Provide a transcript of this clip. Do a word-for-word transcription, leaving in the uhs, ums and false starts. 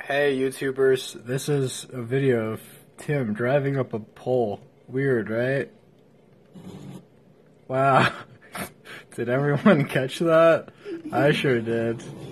Hey YouTubers, this is a video of Tim driving up a pole. Weird, right? Wow. Did everyone catch that? I sure did.